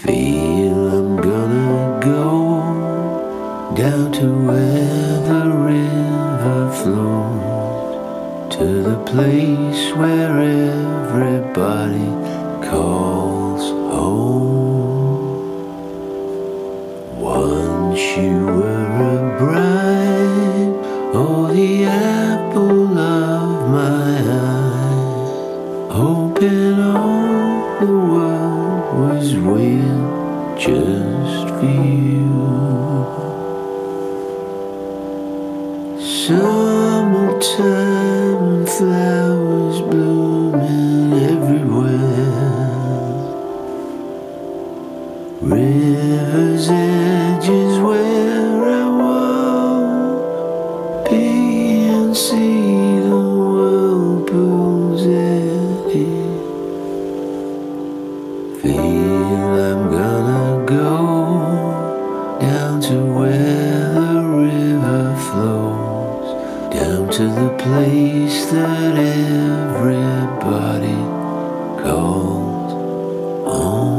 Feel I'm gonna go down to where the river flows, to the place where everybody calls home. Once you were a bride, oh, the apple of my eye, hoping all the world was real just for you. Summertime and flowers blooming everywhere, river's edges where I walk, be and see the whirlpool's eddy. Feel I'm gonna go down to where the river flows, down to the place that everybody calls home.